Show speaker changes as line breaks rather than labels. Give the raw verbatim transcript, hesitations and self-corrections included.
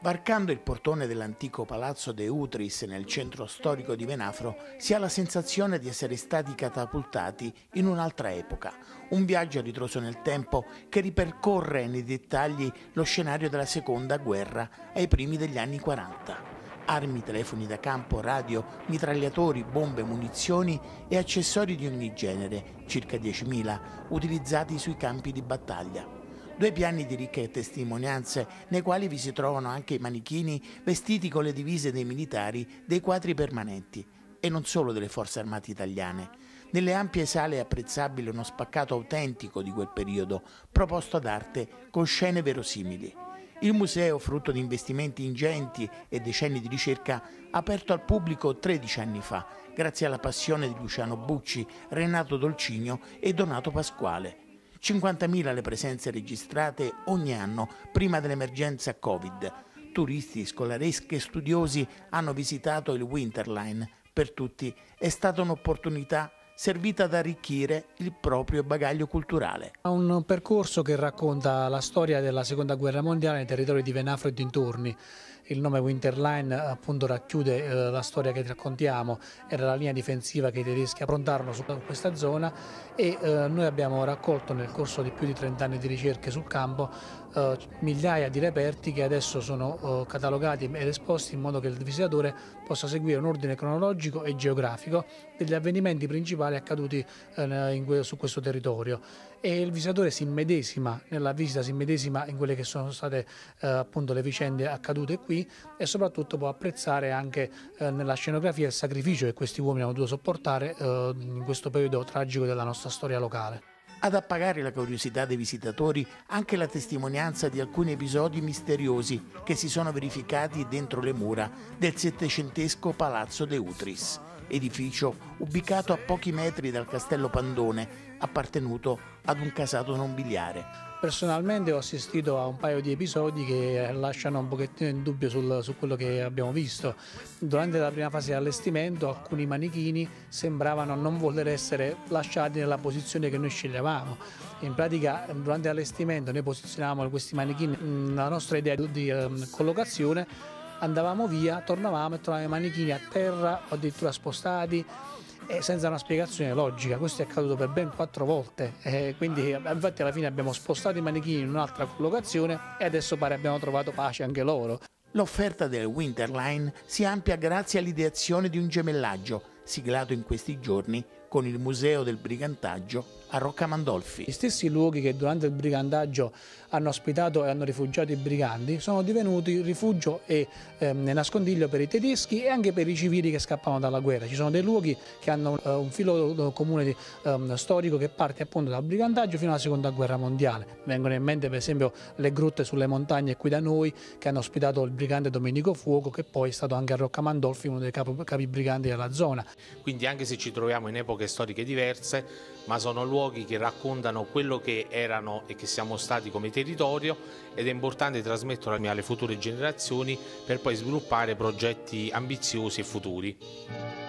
Varcando il portone dell'antico Palazzo De Utris nel centro storico di Venafro si ha la sensazione di essere stati catapultati in un'altra epoca, un viaggio a ritroso nel tempo che ripercorre nei dettagli lo scenario della seconda guerra ai primi degli anni quaranta. Armi, telefoni da campo, radio, mitragliatori, bombe, munizioni e accessori di ogni genere, circa diecimila, utilizzati sui campi di battaglia. Due piani di ricche testimonianze nei quali vi si trovano anche i manichini vestiti con le divise dei militari dei quadri permanenti e non solo delle forze armate italiane. Nelle ampie sale è apprezzabile uno spaccato autentico di quel periodo, proposto ad arte con scene verosimili. Il museo, frutto di investimenti ingenti e decenni di ricerca, aperto al pubblico tredici anni fa, grazie alla passione di Luciano Bucci, Renato Dolcigno e Donato Pasquale. cinquantamila le presenze registrate ogni anno prima dell'emergenza Covid. Turisti, scolaresche e studiosi hanno visitato il Winterline. Per tutti è stata un'opportunità servita ad arricchire il proprio bagaglio culturale.
Un percorso che racconta la storia della Seconda Guerra Mondiale nei territori di Venafro e dintorni. Il nome Winterline appunto racchiude eh, la storia che raccontiamo, era la linea difensiva che i tedeschi approntarono su questa zona e eh, noi abbiamo raccolto nel corso di più di trenta anni di ricerche sul campo eh, migliaia di reperti che adesso sono eh, catalogati ed esposti in modo che il visitatore possa seguire un ordine cronologico e geografico degli avvenimenti principali accaduti eh, in, su questo territorio. E il visitatore si immedesima nella visita, si immedesima in quelle che sono state eh, appunto le vicende accadute qui e soprattutto può apprezzare anche eh, nella scenografia il sacrificio che questi uomini hanno dovuto sopportare eh, in questo periodo tragico della nostra storia locale.
Ad appagare la curiosità dei visitatori anche la testimonianza di alcuni episodi misteriosi che si sono verificati dentro le mura del settecentesco Palazzo De Utris, edificio ubicato a pochi metri dal Castello Pandone, appartenuto ad un casato nobiliare.
Personalmente ho assistito a un paio di episodi che lasciano un pochettino in dubbio sul, su quello che abbiamo visto. Durante la prima fase di allestimento alcuni manichini sembravano non voler essere lasciati nella posizione che noi sceglievamo. In pratica durante l'allestimento noi posizionavamo questi manichini nella nostra idea di um, collocazione, andavamo via, tornavamo e trovavamo i manichini a terra o addirittura spostati, e senza una spiegazione logica. Questo è accaduto per ben quattro volte, eh, quindi infatti alla fine abbiamo spostato i manichini in un'altra collocazione e adesso pare abbiamo trovato pace anche loro.
L'offerta del Winterline si amplia grazie all'ideazione di un gemellaggio siglato in questi giorni con il Museo del Brigantaggio a Rocca Mandolfi.
Gli stessi luoghi che durante il brigantaggio hanno ospitato e hanno rifugiato i briganti sono divenuti rifugio e ehm, nascondiglio per i tedeschi e anche per i civili che scappavano dalla guerra. Ci sono dei luoghi che hanno eh, un filo comune di, ehm, storico che parte appunto dal brigantaggio fino alla seconda guerra mondiale. Mi vengono in mente per esempio le grotte sulle montagne qui da noi che hanno ospitato il brigante Domenico Fuoco, che poi è stato anche a Rocca Mandolfi uno dei capi, capi briganti della zona.
Quindi anche se ci troviamo in epoche storiche diverse, ma sono luoghi che raccontano quello che erano e che siamo stati come territorio, ed è importante trasmetterlo alle future generazioni per poi sviluppare progetti ambiziosi e futuri.